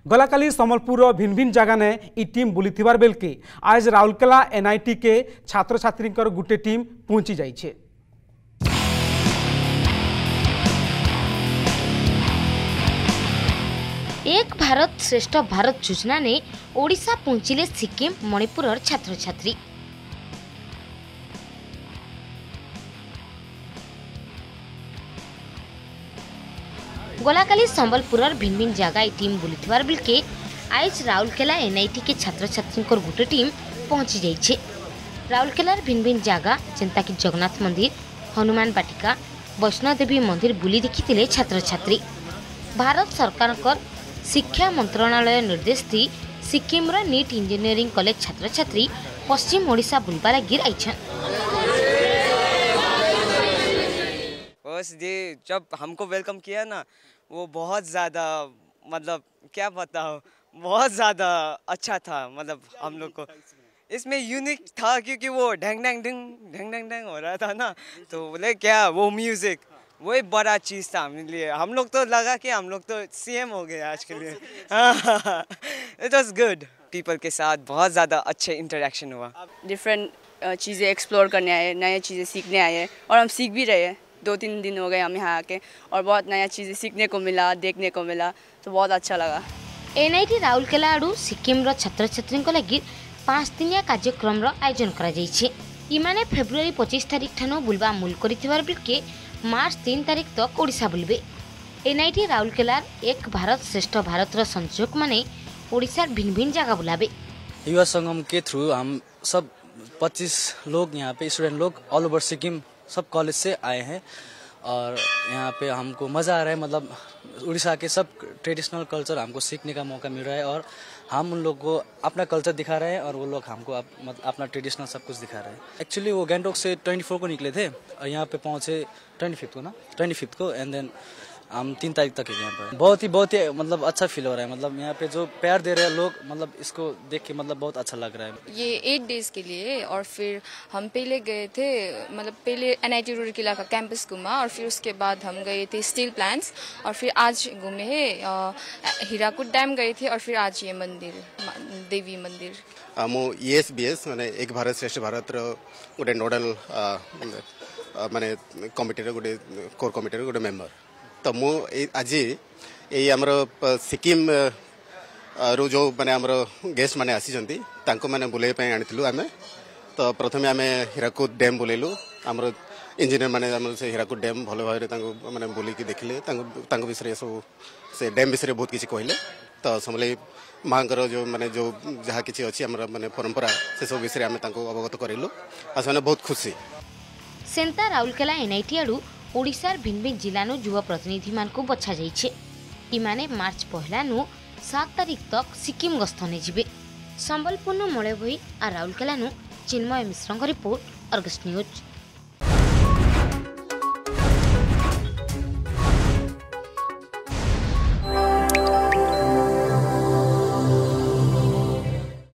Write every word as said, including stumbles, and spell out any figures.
गलाकाली संबलपुर भिन्न भिन्न जगह ने इ टीम बुली बेल के आज राउरकेला एनआईटी के छात्र छात्री गुटे टीम पहुंची जाइए। एक भारत श्रेष्ठ भारत योजना ने ओडिशा पहुंचिले सिक्किम मणिपुर और छात्र छात्री। गलाकाली संबलपुर भिन्न भिन्न जगह टीम बुली बेल के आज राउरकेला एनआईटी के छात्र छात्री गोटे टीम पहुंची जाइए। राउरकेलार भिन्न भिन्न जगह जेंता कि जगन्नाथ मंदिर, हनुमान बाटिका, वैष्णोदेवी मंदिर बुली देखी छात्र छात्री। भारत सरकार शिक्षा मंत्रणालय निर्देश दी सिक्किम नीट इंजीनियरिंग कॉलेज छात्र छात्री पश्चिम ओडिशा बुलवा लगी आईछन। बस ये जब हमको वेलकम किया ना, वो बहुत ज़्यादा मतलब क्या बताओ, बहुत ज़्यादा अच्छा था। मतलब हम लोग को इसमें यूनिक था क्योंकि वो ढंग ढंग ढंग ढंग ढंग ढंग हो रहा था ना, तो बोले क्या वो म्यूज़िक वही बड़ा चीज़ था हमारे लिए। हम लोग तो लगा कि हम लोग तो सीएम हो गए आज के लिए। It was good. पीपल के साथ बहुत ज़्यादा अच्छे इंटरेक्शन हुआ। डिफरेंट चीज़ें एक्सप्लोर करने आए, नए चीज़ें सीखने आए हैं और हम सीख भी रहे हैं। दो तीन दिन हो गए हम यहाँ आके और बहुत नया चीज़ें सीखने को मिला, देखने को मिला, तो बहुत अच्छा लगा। एनआईटी राउरकेला आड़ू सिक्किम छात्र छात्री लगी पांच दिनिया कार्यक्रम आयोजन कर फेब्रुआरी पच्चीस तारीख ठानु बुलवा मूल कर मार्च तीन तारीख तक ओडिशा बुलबे। एनआईटी राउरकेला एक भारत श्रेष्ठ भारत संयोजक माने ओडिशा भिन्न भिन्न जगह बुलावे। युवा संगम के थ्रू हम सब पच्चीस लोग यहाँ पे स्टूडेंट लोग ऑल ओवर सिक्किम सब कॉलेज से आए हैं और यहाँ पे हमको मज़ा आ रहा है। मतलब उड़ीसा के सब ट्रेडिशनल कल्चर हमको सीखने का मौका मिल रहा है और हम उन लोग को अपना कल्चर दिखा रहे हैं और वो लोग हमको अप, मतलब अपना ट्रेडिशनल सब कुछ दिखा रहे हैं। एक्चुअली वो गैंगटॉक से चौबीस को निकले थे और यहाँ पे पहुँचे पच्चीस को ना पच्चीस को एंड देन हम तीन तारीख तक है यहाँ पर। बहुत ही बहुत ही मतलब अच्छा फील हो रहा है। मतलब यहाँ पे जो प्यार दे रहे हैं लोग, मतलब इसको देख के मतलब बहुत अच्छा लग रहा है। ये एट डेज के लिए और फिर हम पहले गए थे, मतलब पहले एनआईटी राउरकेला का कैंपस घूमा और फिर उसके बाद हम गए थे स्टील प्लांट्स और फिर आज घूमे हैं हीराकुद डैम गए थे और फिर आज ये मंदिर देवी मंदिर। मो ईएसबीएस माने एक भारत श्रेष्ठ भारत गोटे नोडल माने कमिटी गोटे कोर कमिटी गोटे मेंबर। तो मु आज ये आमर सिक्किम रु जो माने आमर गेस्ट माने आसीचंती तांको माने बुले पे आनिथिलु आमे। तो प्रथमे आमे हीराकुद डैम बुलेलु। आमर इंजीनियर माने आमर से हीराकुद डैम भलो भाबरे तांको माने बुली की देखले, तांको तांको विषय सब से डैम विषय बहुत किछि कहले। तो समले मांकर जो माने जो जहा किछि अछि आमर माने परंपरा से सब विषय आमे तांको अवगत करेलु। आसने बहुत खुशी। सेंता राउरकेला एनआईटी आड़ू ओडिशार भिन्न भिन्न जिलानु युवा प्रतिनिधि मानकु बछा जाइछे। इमाने मार्च पहला नु सात तारीख तक सिक्किम गस्तने जिबे। संबलपुर मलय भई आ राउरकेला नु चिन्मय मिश्रଙ୍କ रिपोर्ट अर्गस न्यूज।